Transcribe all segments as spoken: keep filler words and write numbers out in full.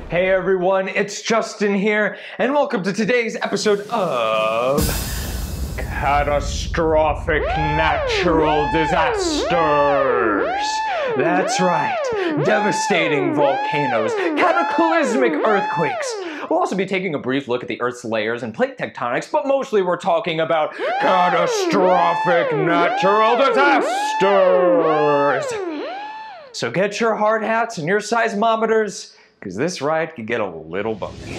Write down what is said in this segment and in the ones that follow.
Hey everyone, it's Justin here, and welcome to today's episode of Catastrophic Natural Disasters. That's right, devastating volcanoes, cataclysmic earthquakes. We'll also be taking a brief look at the Earth's layers and plate tectonics, but mostly we're talking about catastrophic natural disasters. So get your hard hats and your seismometers, because this ride could get a little bumpy.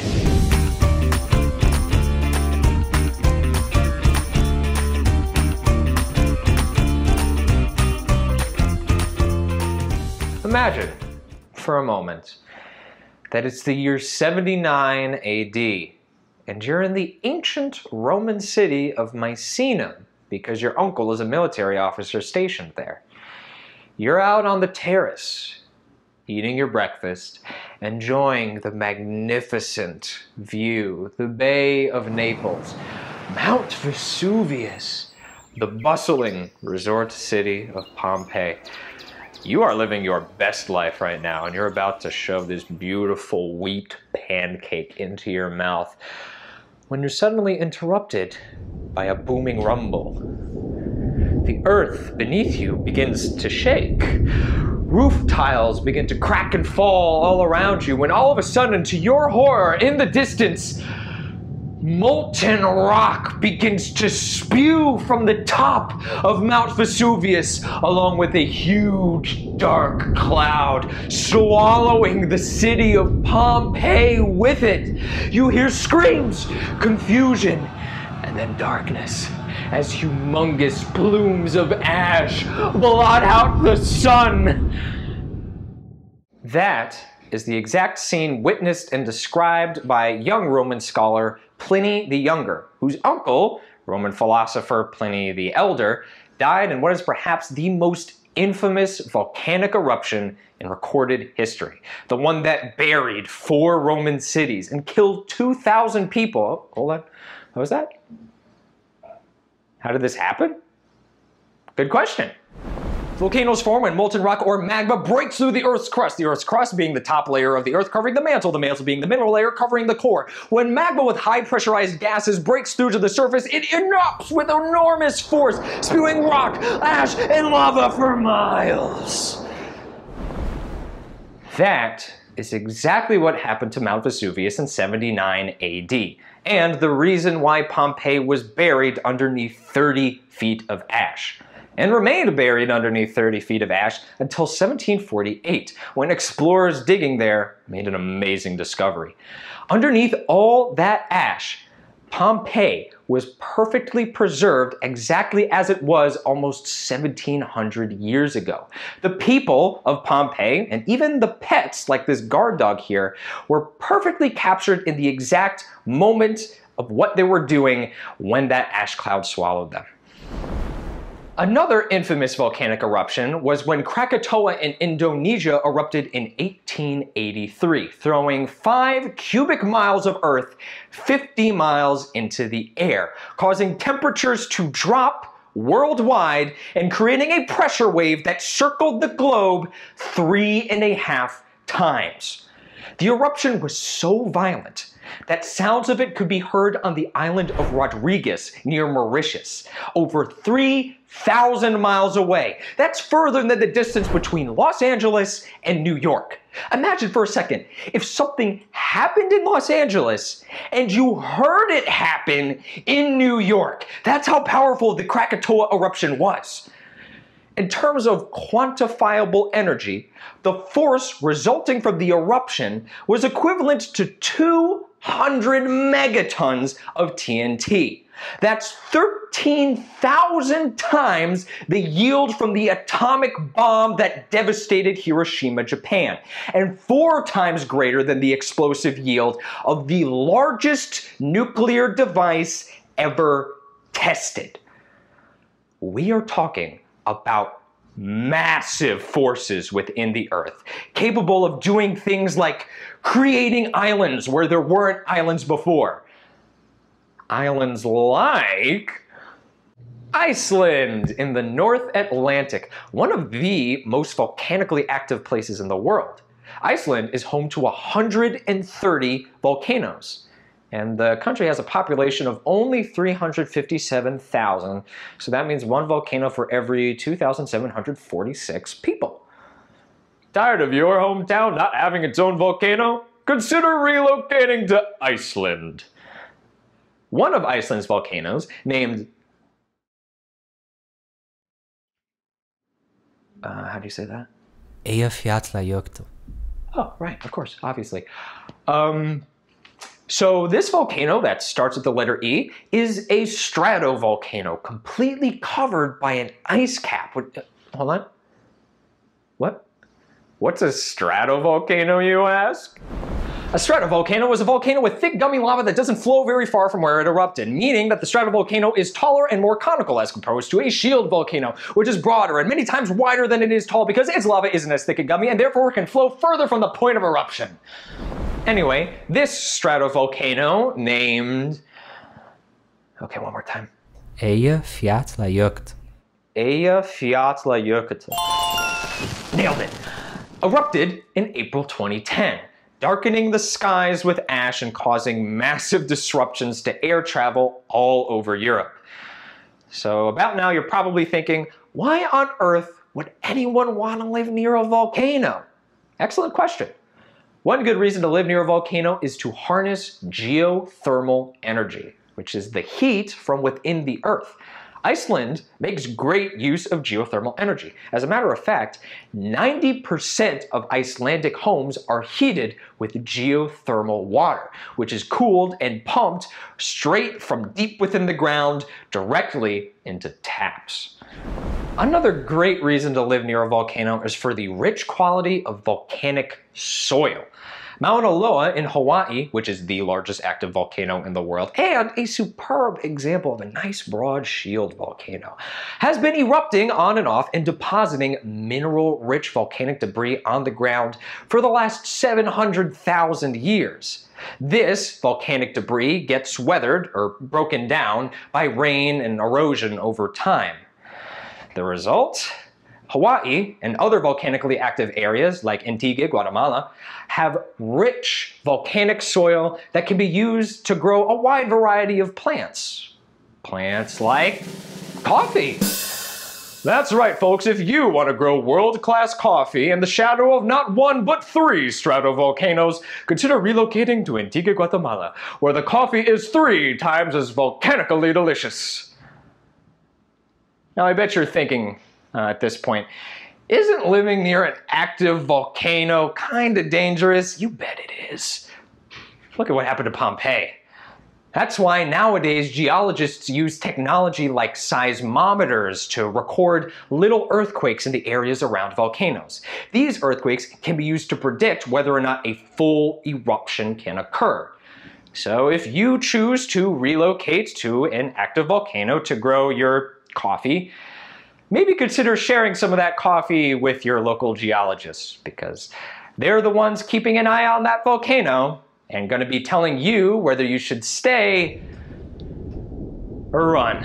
Imagine, for a moment, that it's the year seventy-nine A D, and you're in the ancient Roman city of Mycenae, because your uncle is a military officer stationed there. You're out on the terrace, eating your breakfast, enjoying the magnificent view, the Bay of Naples, Mount Vesuvius, the bustling resort city of Pompeii. You are living your best life right now, and you're about to shove this beautiful wheat pancake into your mouth when you're suddenly interrupted by a booming rumble. The earth beneath you begins to shake. Roof tiles begin to crack and fall all around you when all of a sudden, to your horror, in the distance, molten rock begins to spew from the top of Mount Vesuvius, along with a huge dark cloud swallowing the city of Pompeii with it. You hear screams, confusion, and then darkness as humongous plumes of ash blot out the sun. That is the exact scene witnessed and described by young Roman scholar Pliny the Younger, whose uncle, Roman philosopher Pliny the Elder, died in what is perhaps the most infamous volcanic eruption in recorded history. The one that buried four Roman cities and killed two thousand people. Hold on, what was that? How did this happen? Good question. Volcanoes form when molten rock or magma breaks through the Earth's crust, the Earth's crust being the top layer of the Earth covering the mantle, the mantle being the mineral layer covering the core. When magma with high pressurized gases breaks through to the surface, it erupts with enormous force, spewing rock, ash, and lava for miles. That is exactly what happened to Mount Vesuvius in seventy-nine A D, and the reason why Pompeii was buried underneath thirty feet of ash, and remained buried underneath thirty feet of ash until seventeen forty-eight, when explorers digging there made an amazing discovery. Underneath all that ash, Pompeii was perfectly preserved exactly as it was almost seventeen hundred years ago. The people of Pompeii, and even the pets like this guard dog here, were perfectly captured in the exact moment of what they were doing when that ash cloud swallowed them. Another infamous volcanic eruption was when Krakatoa in Indonesia erupted in eighteen eighty-three, throwing five cubic miles of earth fifty miles into the air, causing temperatures to drop worldwide and creating a pressure wave that circled the globe three and a half times. The eruption was so violent that sounds of it could be heard on the island of Rodrigues near Mauritius, over three thousand miles away. That's further than the distance between Los Angeles and New York. Imagine for a second, if something happened in Los Angeles and you heard it happen in New York. That's how powerful the Krakatoa eruption was. In terms of quantifiable energy, the force resulting from the eruption was equivalent to two hundred megatons of T N T. That's thirteen thousand times the yield from the atomic bomb that devastated Hiroshima, Japan, and four times greater than the explosive yield of the largest nuclear device ever tested. We are talking about massive forces within the Earth, capable of doing things like creating islands where there weren't islands before. Islands like Iceland in the North Atlantic, one of the most volcanically active places in the world. Iceland is home to one hundred thirty volcanoes, and the country has a population of only three hundred fifty-seven thousand, so that means one volcano for every two thousand seven hundred forty-six people. Tired of your hometown not having its own volcano? Consider relocating to Iceland. One of Iceland's volcanoes, named Uh, how do you say that? Eyjafjallajökull. Oh, right, of course, obviously. Um, so this volcano that starts with the letter E is a stratovolcano, completely covered by an ice cap. What, uh, hold on. What? What's a stratovolcano, you ask? A stratovolcano is a volcano with thick gummy lava that doesn't flow very far from where it erupted, meaning that the stratovolcano is taller and more conical as opposed to a shield volcano, which is broader and many times wider than it is tall because its lava isn't as thick and gummy and therefore can flow further from the point of eruption. Anyway, this stratovolcano named... Okay, one more time. Eyjafjallajökull. Eyjafjallajökull. Nailed it. Erupted in April twenty ten. Darkening the skies with ash and causing massive disruptions to air travel all over Europe. So about now you're probably thinking, why on earth would anyone want to live near a volcano? Excellent question. One good reason to live near a volcano is to harness geothermal energy, which is the heat from within the earth. Iceland makes great use of geothermal energy. As a matter of fact, ninety percent of Icelandic homes are heated with geothermal water, which is cooled and pumped straight from deep within the ground directly into taps. Another great reason to live near a volcano is for the rich quality of volcanic soil. Mauna Loa in Hawaii, which is the largest active volcano in the world, and a superb example of a nice broad shield volcano, has been erupting on and off and depositing mineral-rich volcanic debris on the ground for the last seven hundred thousand years. This volcanic debris gets weathered or broken down by rain and erosion over time. The result? Hawaii and other volcanically active areas like Antigua, Guatemala, have rich volcanic soil that can be used to grow a wide variety of plants. Plants like coffee. That's right, folks, if you want to grow world-class coffee in the shadow of not one but three stratovolcanoes, consider relocating to Antigua, Guatemala, where the coffee is three times as volcanically delicious. Now, I bet you're thinking, Uh, at this point, isn't living near an active volcano kind of dangerous? You bet it is. Look at what happened to Pompeii. That's why nowadays geologists use technology like seismometers to record little earthquakes in the areas around volcanoes. These earthquakes can be used to predict whether or not a full eruption can occur. So if you choose to relocate to an active volcano to grow your coffee, maybe consider sharing some of that coffee with your local geologists, because they're the ones keeping an eye on that volcano and going to be telling you whether you should stay or run.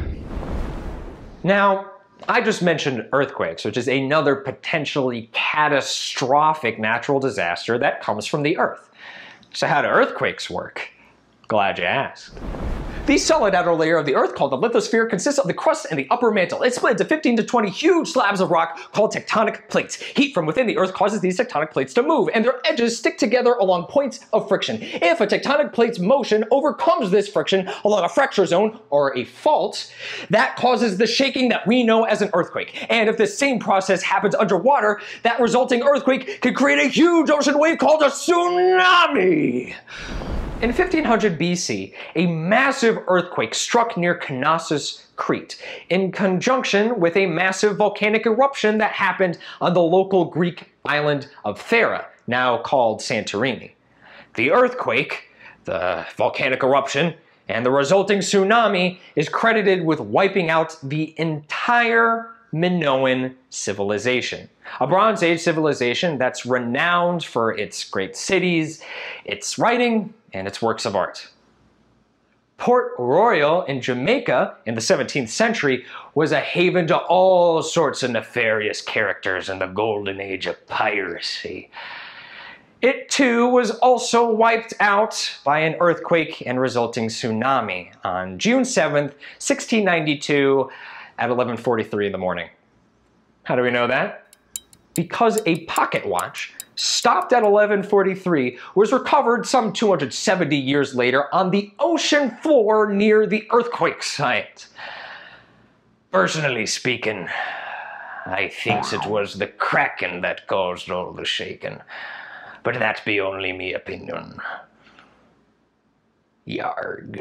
Now, I just mentioned earthquakes, which is another potentially catastrophic natural disaster that comes from the Earth. So how do earthquakes work? Glad you asked. The solid outer layer of the Earth, called the lithosphere, consists of the crust and the upper mantle. It's split into fifteen to twenty huge slabs of rock called tectonic plates. Heat from within the Earth causes these tectonic plates to move, and their edges stick together along points of friction. If a tectonic plate's motion overcomes this friction along a fracture zone or a fault, that causes the shaking that we know as an earthquake. And if this same process happens underwater, that resulting earthquake can create a huge ocean wave called a tsunami. In fifteen hundred B C, a massive earthquake struck near Knossos, Crete, in conjunction with a massive volcanic eruption that happened on the local Greek island of Thera, now called Santorini. The earthquake, the volcanic eruption, and the resulting tsunami is credited with wiping out the entire Minoan civilization, a Bronze Age civilization that's renowned for its great cities, its writing, and its works of art. Port Royal in Jamaica in the seventeenth century was a haven to all sorts of nefarious characters in the golden age of piracy. It too was also wiped out by an earthquake and resulting tsunami on June seventh, sixteen ninety-two at eleven forty-three in the morning. How do we know that? Because a pocket watch stopped at eleven forty-three was recovered some two hundred seventy years later on the ocean floor near the earthquake site. Personally speaking, I thinks it was the kraken that caused all the shaking. But that be only me opinion. Yarg.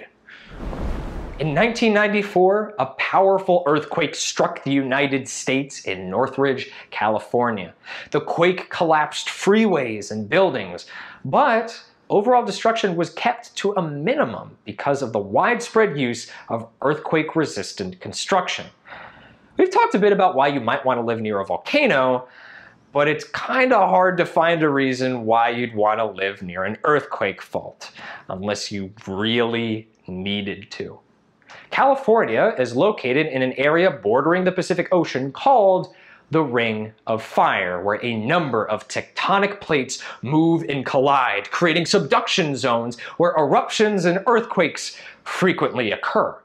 In nineteen ninety-four, a powerful earthquake struck the United States in Northridge, California. The quake collapsed freeways and buildings, but overall destruction was kept to a minimum because of the widespread use of earthquake-resistant construction. We've talked a bit about why you might want to live near a volcano, but it's kind of hard to find a reason why you'd want to live near an earthquake fault, unless you really needed to. California is located in an area bordering the Pacific Ocean called the Ring of Fire, where a number of tectonic plates move and collide, creating subduction zones where eruptions and earthquakes frequently occur.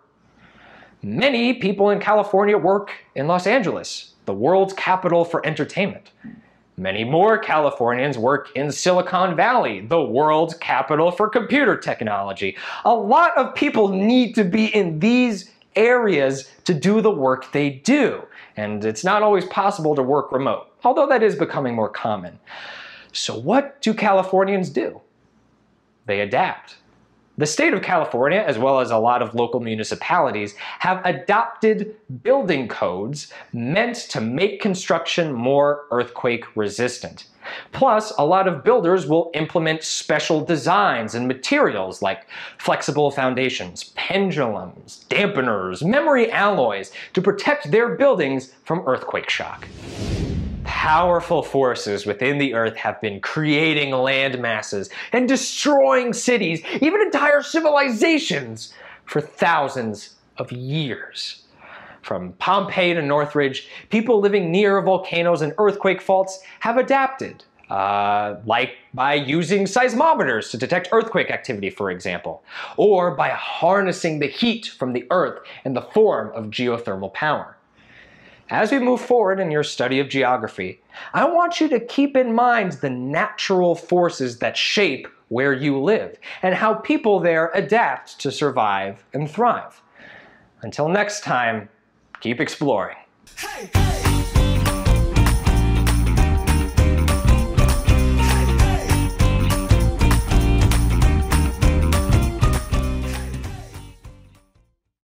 Many people in California work in Los Angeles, the world's capital for entertainment. Many more Californians work in Silicon Valley, the world's capital for computer technology. A lot of people need to be in these areas to do the work they do, and it's not always possible to work remote, although that is becoming more common. So what do Californians do? They adapt. The state of California, as well as a lot of local municipalities, have adopted building codes meant to make construction more earthquake resistant. Plus, a lot of builders will implement special designs and materials like flexible foundations, pendulums, dampeners, memory alloys to protect their buildings from earthquake shock. Powerful forces within the earth have been creating land masses and destroying cities, even entire civilizations, for thousands of years. From Pompeii to Northridge, people living near volcanoes and earthquake faults have adapted, uh, like by using seismometers to detect earthquake activity, for example, or by harnessing the heat from the earth in the form of geothermal power. As we move forward in your study of geography, I want you to keep in mind the natural forces that shape where you live and how people there adapt to survive and thrive. Until next time, keep exploring. Hey.